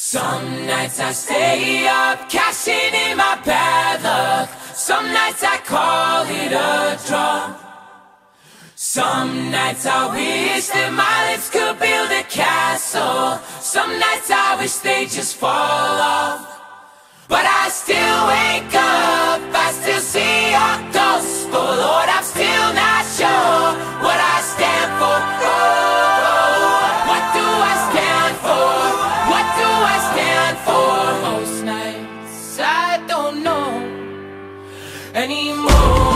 Some nights I stay up, cashing in my bad luck. Some nights I call it a draw. Some nights I wish that my lips could build a castle. Some nights I wish they just fall off. But I still wake up, I still see your ghost. Oh Lord, I'm still not sure what I stand for. Oh, what do I stand for? What do I stand for? Most nights I don't know anymore.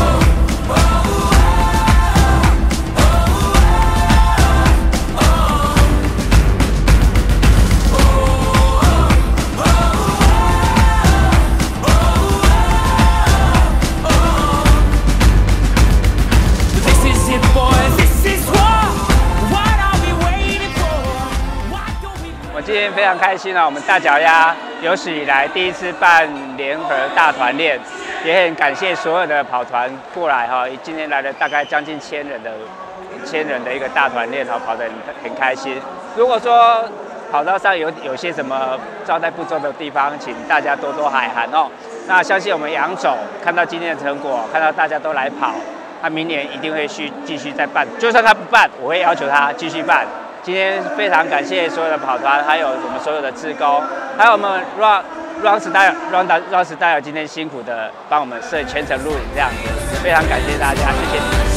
今天非常开心啊！我们大脚丫有史以来第一次办联合大团练，也很感谢所有的跑团过来哈。今天来了大概将近1000人的一个大团练哈，跑得很开心。如果说跑道上有些什么招待不周的地方，请大家多多海涵哦。那相信我们杨总看到今天的成果，看到大家都来跑，他明年一定会继续再办。就算他不办，我会要求他继续办。今天非常感谢所有的跑团，还有我们所有的志工，还有我们 Run Style 今天辛苦的帮我们摄全程录影这样子，非常感谢大家，谢谢你们。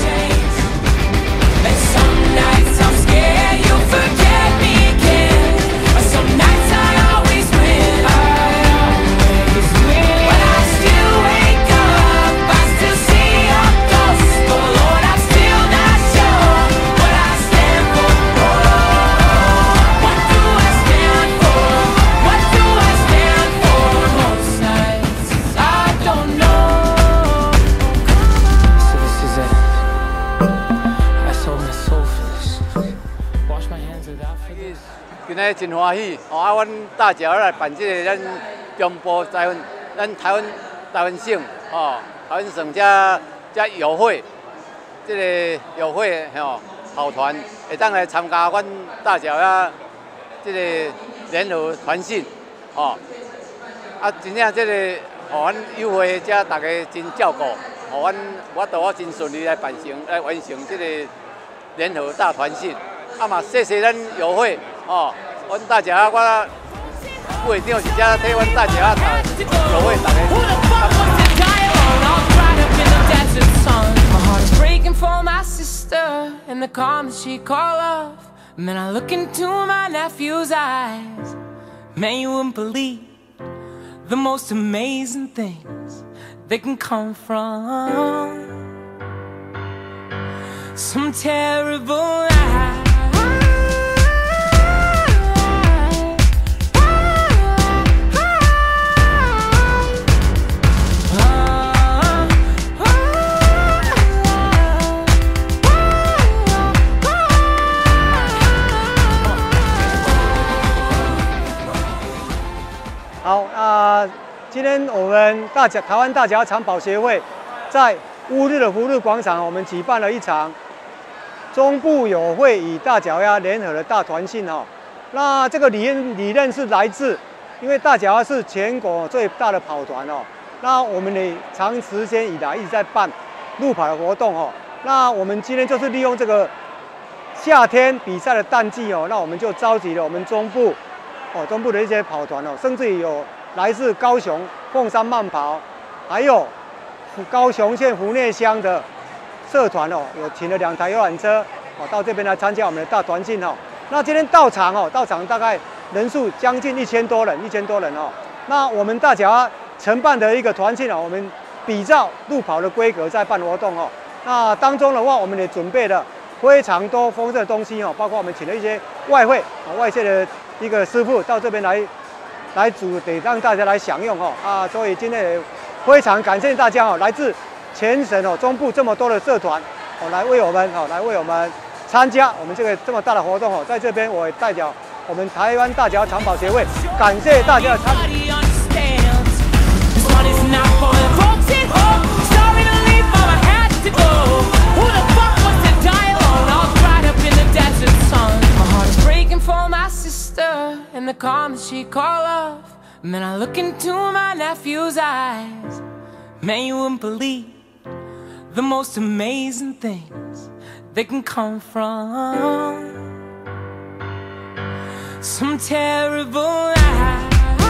今日真欢喜，啊，阮大脚来办这个咱中部咱台湾省，台湾省这友会，这个友会跑团会当来参加阮大脚这个联合团训，真正这个互阮友会遮大家真照顾，互我真顺利来完成这个联合大团训，嘛谢谢咱友会。阮大家我会长是遮替阮大家友会大家。 My heart is breaking for my sister and the calm that she called love. And then I look into my nephew's eyes. Man, you wouldn't believe the most amazing things that can come from some terrible lies. 好，今天我们台湾大脚丫长跑协会在乌日的福日广场，我们举办了一场中部友会与大脚丫联合的大团训哈。那这个理念是来自，因为大脚丫是全国最大的跑团哦。那我们也长时间以来一直在办路跑的活动哦。那我们今天就是利用这个夏天比赛的淡季哦，那我们就召集了我们中部的一些跑团哦，甚至于有来自高雄凤山慢跑，还有高雄县湖内乡的社团哦，有请了2台游览车哦，到这边来参加我们的大团训哦。那今天到场大概人数将近1000多人哦。那我们大脚丫承办的一个团训哦，我们比照路跑的规格在办活动哦。那当中的话，我们也准备了非常多丰盛的东西哦，包括我们请了一些外界的一个师傅到这边来煮，得让大家来享用哦所以今天也非常感谢大家哦，来自全省中部这么多的社团来为我们参加我们这么大的活动哦，在这边我也代表我们台湾大脚丫长跑协会感谢大家的参与。 and the calm she call love. Man, I look into my nephew's eyes. Man, you wouldn't believe the most amazing things that can come from some terrible lie.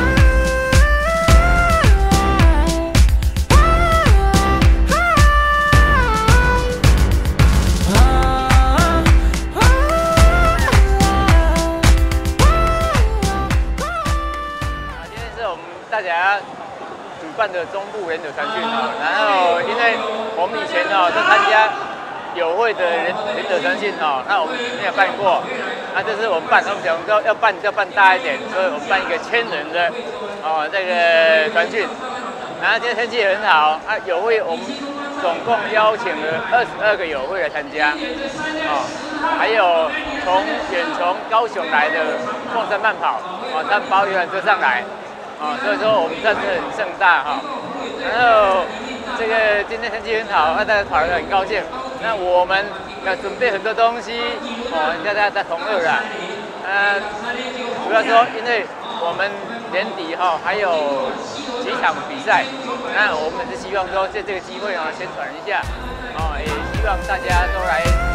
大家主办的中部联者传讯哦，然后因为我们以前哦在参加友会的联者传讯哦，那我们没有办过，那这次我们办，我们想说要办大一点，所以我们办一个1000人的哦这个传讯，然后今天天气也很好啊，友会我们总共邀请了22个友会来参加，哦，还有远从高雄来的凤山慢跑，哦，他们包游览车上来。哦，所以说我们算是很盛大哈，然后这个今天天气很好，大家跑得很高兴。那我们要准备很多东西，哦，大家在同乐啦。主要说因为我们年底哈还有几场比赛，那我们是希望说借这个机会啊宣传一下，哦，也希望大家都来。